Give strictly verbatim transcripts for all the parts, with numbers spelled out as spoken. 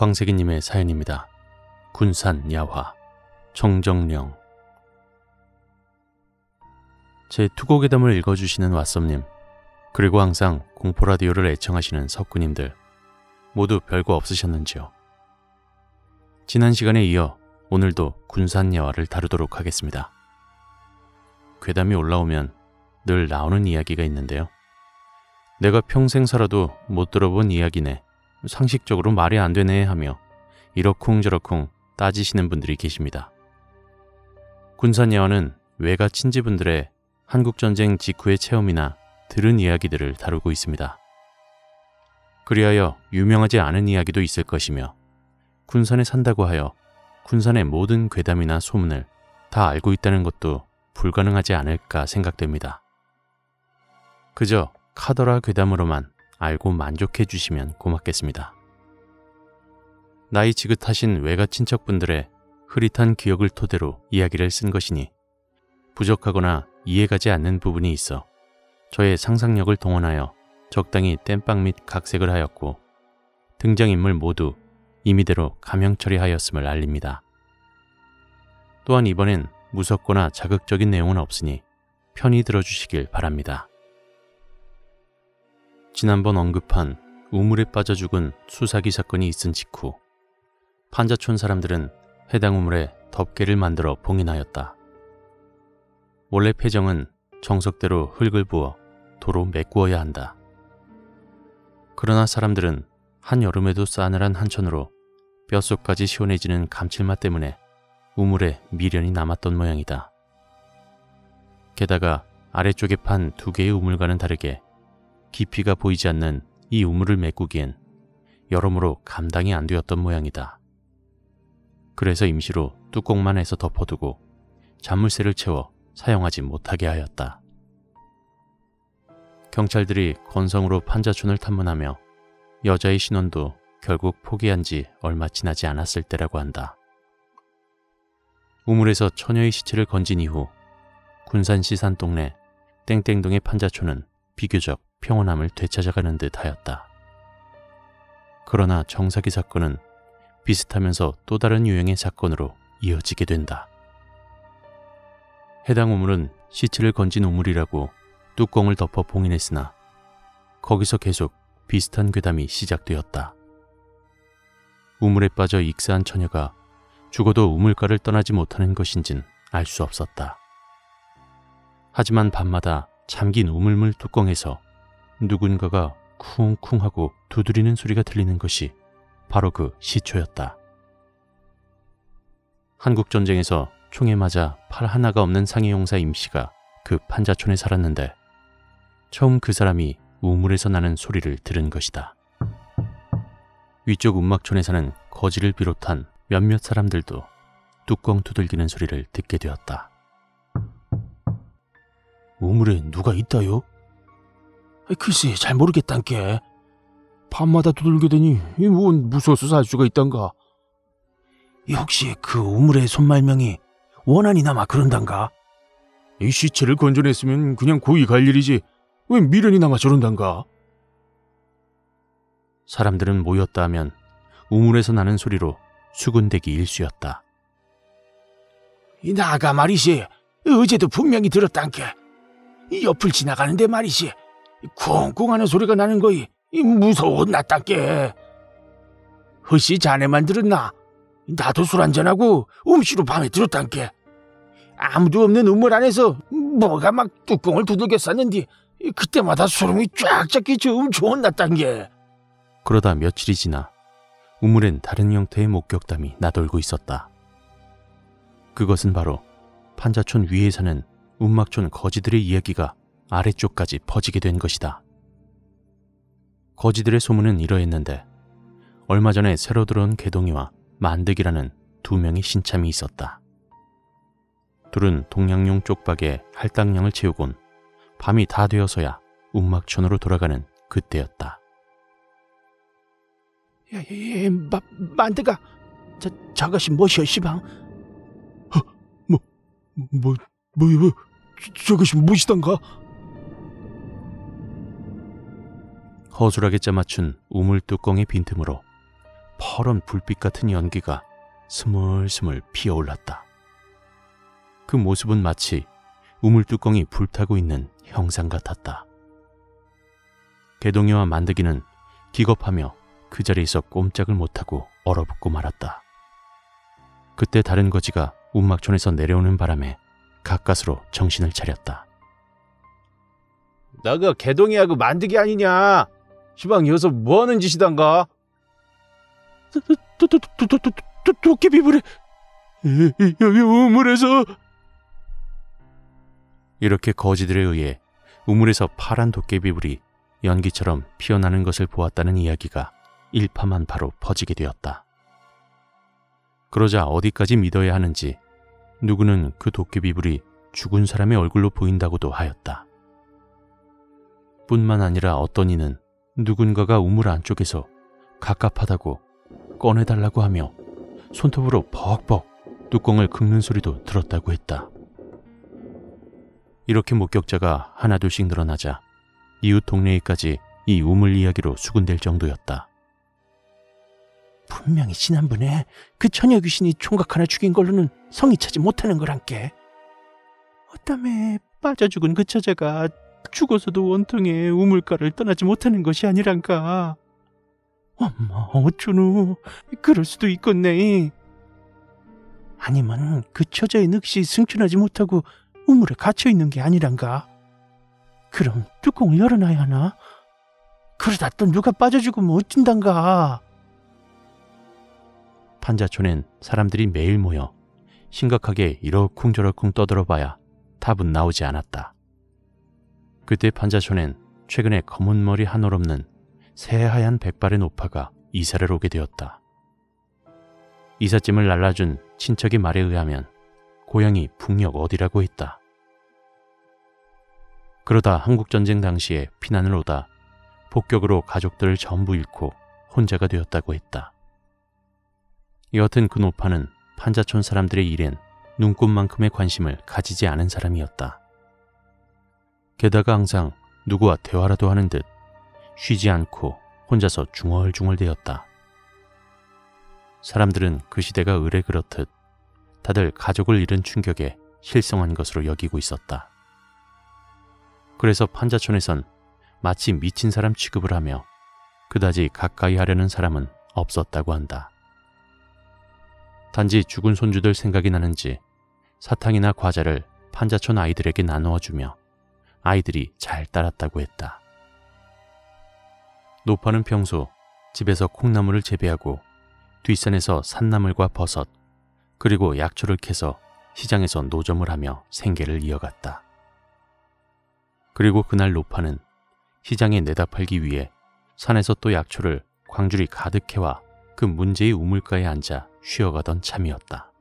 광세기님의 사연입니다. 군산 야화 청정령. 제 투고괴담을 읽어주시는 왓썸님, 그리고 항상 공포라디오를 애청하시는 석구님들, 모두 별거 없으셨는지요? 지난 시간에 이어 오늘도 군산 야화를 다루도록 하겠습니다. 괴담이 올라오면 늘 나오는 이야기가 있는데요. 내가 평생 살아도 못 들어본 이야기네, 상식적으로 말이 안 되네 하며 이러쿵저러쿵 따지시는 분들이 계십니다. 군산 야화는 외가 친지분들의 한국전쟁 직후의 체험이나 들은 이야기들을 다루고 있습니다. 그리하여 유명하지 않은 이야기도 있을 것이며, 군산에 산다고 하여 군산의 모든 괴담이나 소문을 다 알고 있다는 것도 불가능하지 않을까 생각됩니다. 그저 카더라 괴담으로만 알고 만족해 주시면 고맙겠습니다. 나이 지긋하신 외가 친척분들의 흐릿한 기억을 토대로 이야기를 쓴 것이니 부족하거나 이해가지 않는 부분이 있어 저의 상상력을 동원하여 적당히 땜빵 및 각색을 하였고, 등장인물 모두 임의대로 가명 처리하였음을 알립니다. 또한 이번엔 무섭거나 자극적인 내용은 없으니 편히 들어주시길 바랍니다. 지난번 언급한 우물에 빠져 죽은 수사기 사건이 있은 직후 판자촌 사람들은 해당 우물에 덮개를 만들어 봉인하였다. 원래 폐정은 정석대로 흙을 부어 도로 메꾸어야 한다. 그러나 사람들은 한여름에도 싸늘한 한천으로 뼛속까지 시원해지는 감칠맛 때문에 우물에 미련이 남았던 모양이다. 게다가 아래쪽에 판 두 개의 우물과는 다르게 깊이가 보이지 않는 이 우물을 메꾸기엔 여러모로 감당이 안 되었던 모양이다. 그래서 임시로 뚜껑만 해서 덮어두고 잔물새를 채워 사용하지 못하게 하였다. 경찰들이 건성으로 판자촌을 탐문하며 여자의 신원도 결국 포기한 지 얼마 지나지 않았을 때라고 한다. 우물에서 처녀의 시체를 건진 이후 군산시 산동네 땡땡동의 판자촌은 비교적 평온함을 되찾아가는 듯 하였다. 그러나 정사기 사건은 비슷하면서 또 다른 유형의 사건으로 이어지게 된다. 해당 우물은 시체를 건진 우물이라고 뚜껑을 덮어 봉인했으나 거기서 계속 비슷한 괴담이 시작되었다. 우물에 빠져 익사한 처녀가 죽어도 우물가를 떠나지 못하는 것인진 알 수 없었다. 하지만 밤마다 잠긴 우물물 뚜껑에서 누군가가 쿵쿵 하고 두드리는 소리가 들리는 것이 바로 그 시초였다. 한국전쟁에서 총에 맞아 팔 하나가 없는 상해용사 임씨가 그 판자촌에 살았는데 처음 그 사람이 우물에서 나는 소리를 들은 것이다. 위쪽 운막촌에 사는 거지를 비롯한 몇몇 사람들도 뚜껑 두들기는 소리를 듣게 되었다. 우물에 누가 있다요? 글쎄 잘 모르겠단께. 밤마다 두들겨대니 뭔 무서워서 살 수가 있단가. 혹시 그 우물의 손말명이 원한이 남아 그런단가? 이 시체를 건져냈으면 그냥 고이 갈 일이지 왜 미련이 남아 저런단가? 사람들은 모였다 하면 우물에서 나는 소리로 수군대기 일쑤였다. 이 나가 말이시, 어제도 분명히 들었단께. 이 옆을 지나가는데 말이시, 쿵쿵하는 소리가 나는 거이 무서워 났단께. 허씨 자네만 들었나? 나도 술 한잔하고 음시로 밤에 들었단께. 아무도 없는 우물 안에서 뭐가 막 뚜껑을 두들겨 쌌는데 그때마다 소름이 쫙쫙 끼쳐 엄청 났단게. 그러다 며칠이 지나 우물엔 다른 형태의 목격담이 나돌고 있었다. 그것은 바로 판자촌 위에 사는 운막촌 거지들의 이야기가 아래쪽까지 퍼지게 된 것이다. 거지들의 소문은 이러했는데 얼마 전에 새로 들어온 개동이와 만득이라는 두 명의 신참이 있었다. 둘은 동양용 쪽박에 할당량을 채우곤 밤이 다 되어서야 운막촌으로 돌아가는 그때였다. 예, 예, 마, 만드가 저, 저것이 무엇이여 시방? 어, 뭐, 뭐, 뭐, 뭐 저, 저것이 무엇이던가? 허술하게 짜맞춘 우물 뚜껑의 빈틈으로 퍼런 불빛 같은 연기가 스물스물 피어올랐다. 그 모습은 마치 우물뚜껑이 불타고 있는 형상 같았다. 개동이와 만드기는 기겁하며 그 자리에서 꼼짝을 못하고 얼어붙고 말았다. 그때 다른 거지가 운막촌에서 내려오는 바람에 가까스로 정신을 차렸다. 너가 개동이하고 만드기 아니냐? 시방 여기서 뭐하는 짓이단가? 도깨비불에 여기 우물에서. 이렇게 거지들에 의해 우물에서 파란 도깨비불이 연기처럼 피어나는 것을 보았다는 이야기가 일파만파로 퍼지게 되었다. 그러자 어디까지 믿어야 하는지 누구는 그 도깨비불이 죽은 사람의 얼굴로 보인다고도 하였다. 뿐만 아니라 어떤 이는 누군가가 우물 안쪽에서 갑갑하다고 꺼내달라고 하며 손톱으로 벅벅 뚜껑을 긁는 소리도 들었다고 했다. 이렇게 목격자가 하나둘씩 늘어나자 이웃 동네에까지 이 우물 이야기로 수군될 정도였다. 분명히 지난번에 그 처녀 귀신이 총각 하나 죽인 걸로는 성이 차지 못하는 거란께. 어땀에 빠져 죽은 그 처자가 죽어서도 원통에 우물가를 떠나지 못하는 것이 아니란가. 엄마 어쩌노. 그럴 수도 있겠네. 아니면 그 처자의 넋이 승천하지 못하고 우물에 갇혀있는 게 아니란가. 그럼 뚜껑을 열어놔야 하나? 그러다 또 누가 빠져 죽으면 어쩐단가. 판자촌엔 사람들이 매일 모여 심각하게 이러쿵저러쿵 떠들어봐야 답은 나오지 않았다. 그때 판자촌엔 최근에 검은 머리 한올 없는 새하얀 백발의 노파가 이사를 오게 되었다. 이삿짐을 날라준 친척의 말에 의하면 고향이 북녘 어디라고 했다. 그러다 한국전쟁 당시에 피난을 오다 폭격으로 가족들을 전부 잃고 혼자가 되었다고 했다. 여하튼 그 노파는 판자촌 사람들의 일엔 눈꽃만큼의 관심을 가지지 않은 사람이었다. 게다가 항상 누구와 대화라도 하는 듯 쉬지 않고 혼자서 중얼중얼대었다. 사람들은 그 시대가 의례 그렇듯 다들 가족을 잃은 충격에 실성한 것으로 여기고 있었다. 그래서 판자촌에선 마치 미친 사람 취급을 하며 그다지 가까이 하려는 사람은 없었다고 한다. 단지 죽은 손주들 생각이 나는지 사탕이나 과자를 판자촌 아이들에게 나누어 주며 아이들이 잘 따랐다고 했다. 노파는 평소 집에서 콩나물을 재배하고 뒷산에서 산나물과 버섯 그리고 약초를 캐서 시장에서 노점을 하며 생계를 이어갔다. 그리고 그날 노파는 시장에 내다 팔기 위해 산에서 또 약초를 광주리 가득 해와 그 문제의 우물가에 앉아 쉬어가던 참이었다.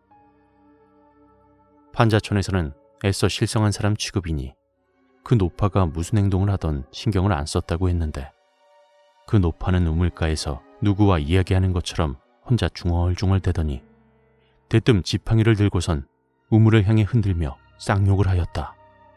판자촌에서는 애써 실성한 사람 취급이니 그 노파가 무슨 행동을 하던 신경을 안 썼다고 했는데 그 노파는 우물가에서 누구와 이야기하는 것처럼 혼자 중얼중얼대더니 대뜸 지팡이를 들고선 우물을 향해 흔들며 쌍욕을 하였다.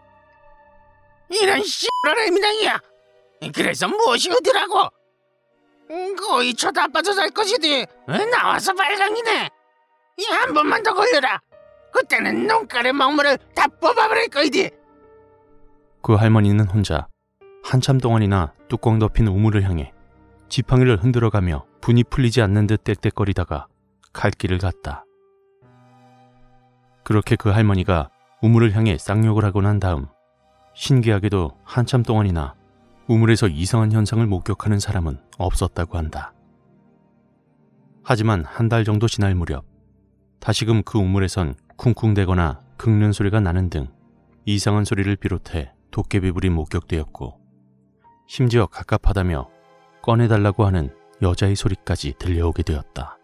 이런 씨발의 미당이야. 그래서 무엇이 어디라고? 거의 쳐다봐서 살 것이지. 나와서 발광이네. 이 한 번만 더 걸려라. 그때는 눈깔의 먹물을 다 뽑아버릴 거이디. 그 할머니는 혼자 한참 동안이나 뚜껑 덮인 우물을 향해 지팡이를 흔들어가며 분이 풀리지 않는 듯 떽떽거리다가 갈 길을 갔다. 그렇게 그 할머니가 우물을 향해 쌍욕을 하고 난 다음 신기하게도 한참 동안이나 우물에서 이상한 현상을 목격하는 사람은 없었다고 한다. 하지만 한 달 정도 지날 무렵 다시금 그 우물에선 쿵쿵대거나 긁는 소리가 나는 등 이상한 소리를 비롯해 도깨비불이 목격되었고 심지어 갑갑하다며 꺼내달라고 하는 여자의 소리까지 들려오게 되었다.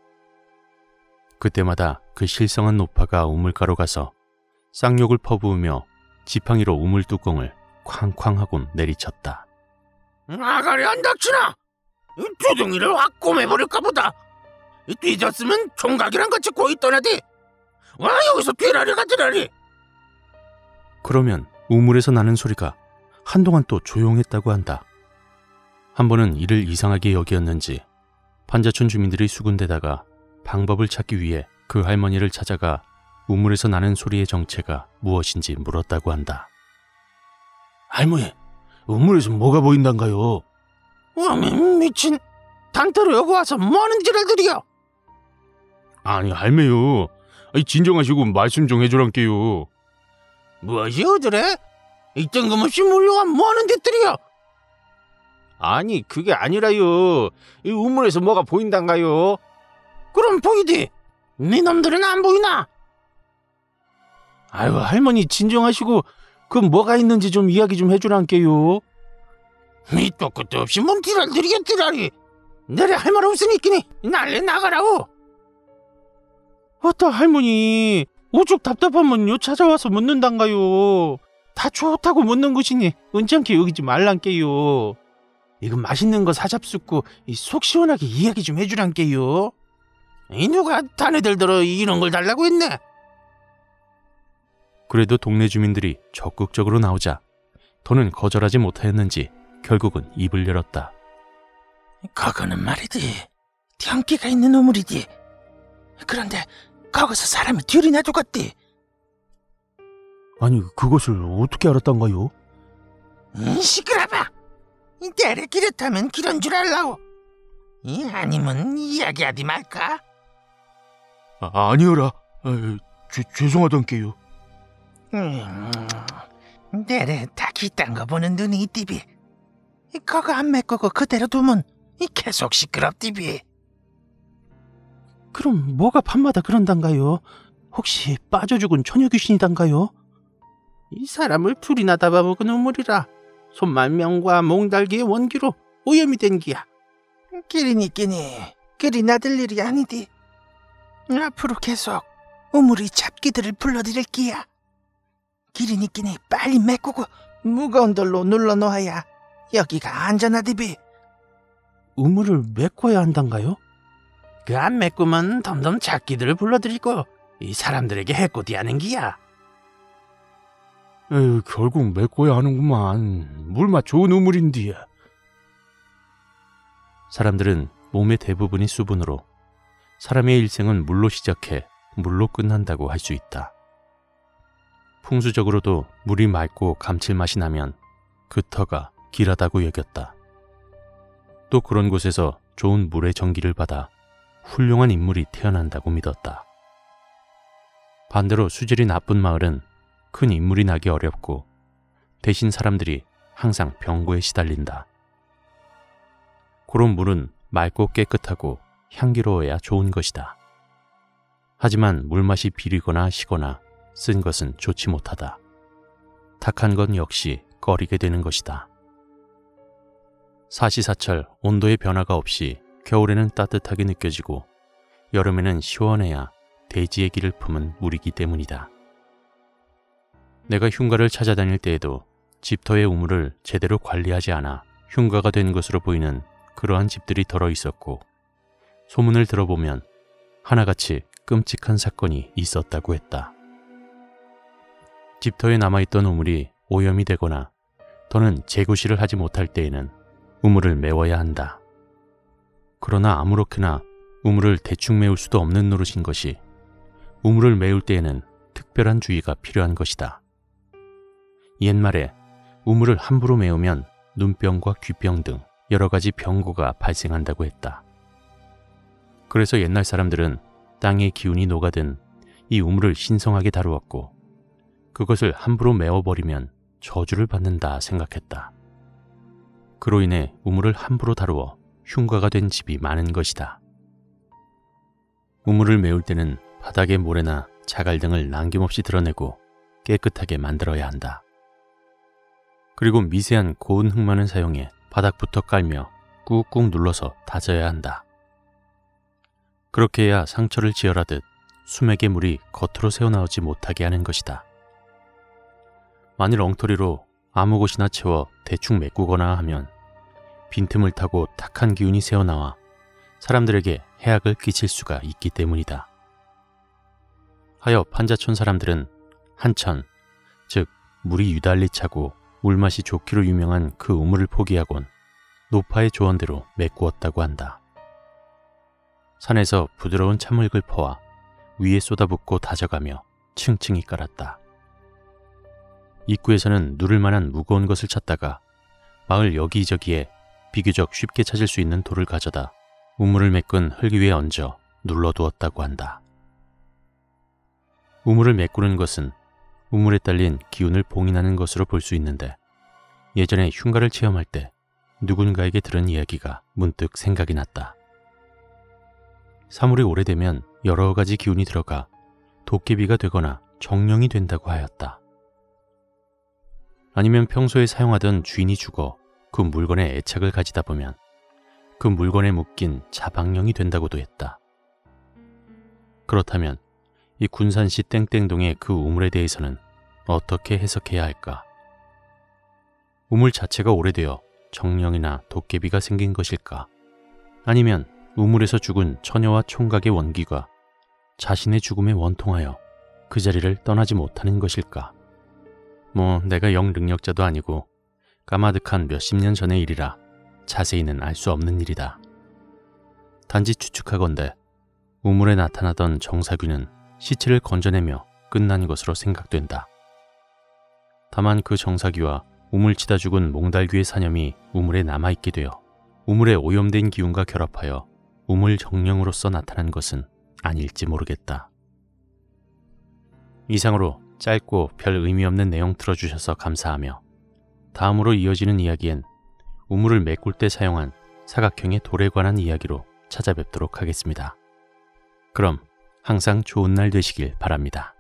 그때마다 그 실성한 노파가 우물가로 가서 쌍욕을 퍼부으며 지팡이로 우물 뚜껑을 쾅쾅하곤 내리쳤다. 아가리 안닥치나! 두둥이를 확 꼬매버릴까 보다. 뒤졌으면 총각이랑 같이 고이 떠나디. 와 여기서 뒤라리가 뒤라리. 그러면 우물에서 나는 소리가 한동안 또 조용했다고 한다. 한 번은 이를 이상하게 여기었는지 판자촌 주민들이 수군대다가 방법을 찾기 위해 그 할머니를 찾아가 우물에서 나는 소리의 정체가 무엇인지 물었다고 한다. 할머니, 우물에서 뭐가 보인단가요? 어미 미친, 당태로 여기 와서 뭐하는 지랄들이야? 아니 할매요, 아니, 진정하시고 말씀 좀 해주란께요. 무엇이 어드래? 이 뜬금없이 몰려와 뭐하는 짓들이야? 아니 그게 아니라요. 이 우물에서 뭐가 보인단가요? 그럼 보이디? 네 놈들은 안 보이나? 아유 할머니 진정하시고 그 뭐가 있는지 좀 이야기 좀 해주란께요. 밑도 끝도 없이 뭔 지랄들이야 지랄이. 내래 할 말 없으니끼니 날래 나가라고. 어따 할머니 오죽 답답하면 요 찾아와서 묻는단가요. 다 좋다고 묻는 것이니 은장케 여기지 말란께요. 이거 맛있는 거 사잡숫고 속 시원하게 이야기 좀 해주란께요. 이 누가 자네들 들어 이런 걸 달라고 했네. 그래도 동네 주민들이 적극적으로 나오자 더는 거절하지 못하였는지 결국은 입을 열었다. 그거는 말이지, 경기가 있는 우물이지. 그런데 거기서 사람이 들이나 죽었디. 아니 그것을 어떻게 알았단가요? 이 시끄러봐. 내래 기렇다면 그런 줄 알라고. 이 아니면 이야기하디 말까? 아, 아니어라. 아, 죄, 죄송하단께요. 음, 내래 다 기딴 거 보는 눈이 있디비. 그거 안 메꾸고 그대로 두면 계속 시끄럽디비. 그럼 뭐가 밤마다 그런단가요? 혹시 빠져 죽은 처녀 귀신이단가요? 이 사람을 둘이나 잡아먹은 우물이라 손만명과 몽달기의 원기로 오염이 된 기야. 끼리니 끼니 그리 나들 일이 아니디. 앞으로 계속 우물이 잡기들을 불러들일 기야. 끼리니 끼니 빨리 메꾸고 무거운 돌로 눌러놓아야 여기가 안전하디비. 우물을 메꿔야 한단가요? 그 안 메꾸면 덤덤 잡기들을 불러들이고 이 사람들에게 해코디 하는 기야. 에휴, 결국 메꿔야 하는구만. 물맛 좋은 우물인데. 사람들은 몸의 대부분이 수분으로 사람의 일생은 물로 시작해 물로 끝난다고 할 수 있다. 풍수적으로도 물이 맑고 감칠맛이 나면 그 터가 길하다고 여겼다. 또 그런 곳에서 좋은 물의 전기를 받아 훌륭한 인물이 태어난다고 믿었다. 반대로 수질이 나쁜 마을은 큰 인물이 나기 어렵고 대신 사람들이 항상 병고에 시달린다. 그런 물은 맑고 깨끗하고 향기로워야 좋은 것이다. 하지만 물맛이 비리거나 시거나 쓴 것은 좋지 못하다. 탁한 건 역시 꺼리게 되는 것이다. 사시사철 온도의 변화가 없이 겨울에는 따뜻하게 느껴지고 여름에는 시원해야 대지의 길을 품은 물이기 때문이다. 내가 흉가를 찾아다닐 때에도 집터의 우물을 제대로 관리하지 않아 흉가가 된 것으로 보이는 그러한 집들이 덜어 있었고 소문을 들어보면 하나같이 끔찍한 사건이 있었다고 했다. 집터에 남아있던 우물이 오염이 되거나 더는 재구시를 하지 못할 때에는 우물을 메워야 한다. 그러나 아무렇게나 우물을 대충 메울 수도 없는 노릇인 것이 우물을 메울 때에는 특별한 주의가 필요한 것이다. 옛말에 우물을 함부로 메우면 눈병과 귀병 등 여러 가지 병고가 발생한다고 했다. 그래서 옛날 사람들은 땅의 기운이 녹아든 이 우물을 신성하게 다루었고 그것을 함부로 메워버리면 저주를 받는다 생각했다. 그로 인해 우물을 함부로 다루어 흉가가 된 집이 많은 것이다. 우물을 메울 때는 바닥에 모래나 자갈 등을 남김없이 드러내고 깨끗하게 만들어야 한다. 그리고 미세한 고운 흙만을 사용해 바닥부터 깔며 꾹꾹 눌러서 다져야 한다. 그렇게 해야 상처를 지혈하듯 수맥의 물이 겉으로 새어나오지 못하게 하는 것이다. 만일 엉터리로 아무 곳이나 채워 대충 메꾸거나 하면 빈틈을 타고 탁한 기운이 새어나와 사람들에게 해악을 끼칠 수가 있기 때문이다. 하여 판자촌 사람들은 한천, 즉 물이 유달리 차고 물맛이 좋기로 유명한 그 우물을 포기하곤 노파의 조언대로 메꾸었다고 한다. 산에서 부드러운 찬물을 퍼와 위에 쏟아붓고 다져가며 층층이 깔았다. 입구에서는 누를 만한 무거운 것을 찾다가 마을 여기저기에 비교적 쉽게 찾을 수 있는 돌을 가져다 우물을 메꾼 흙 위에 얹어 눌러두었다고 한다. 우물을 메꾸는 것은 우물에 딸린 기운을 봉인하는 것으로 볼 수 있는데 예전에 흉가를 체험할 때 누군가에게 들은 이야기가 문득 생각이 났다. 사물이 오래되면 여러 가지 기운이 들어가 도깨비가 되거나 정령이 된다고 하였다. 아니면 평소에 사용하던 주인이 죽어 그 물건에 애착을 가지다 보면 그 물건에 묶인 자방령이 된다고도 했다. 그렇다면 이 군산시 땡땡동의 그 우물에 대해서는 어떻게 해석해야 할까? 우물 자체가 오래되어 정령이나 도깨비가 생긴 것일까? 아니면 우물에서 죽은 처녀와 총각의 원기가 자신의 죽음에 원통하여 그 자리를 떠나지 못하는 것일까? 뭐 내가 영 능력자도 아니고 까마득한 몇십 년 전의 일이라 자세히는 알 수 없는 일이다. 단지 추측하건대 우물에 나타나던 정사귀는 시체를 건져내며 끝난 것으로 생각된다. 다만 그 정사귀와 우물 치다 죽은 몽달귀의 사념이 우물에 남아있게 되어 우물에 오염된 기운과 결합하여 우물 정령으로서 나타난 것은 아닐지 모르겠다. 이상으로 짧고 별 의미 없는 내용 들어주셔서 감사하며 다음으로 이어지는 이야기엔 우물을 메꿀 때 사용한 사각형의 돌에 관한 이야기로 찾아뵙도록 하겠습니다. 그럼 항상 좋은 날 되시길 바랍니다.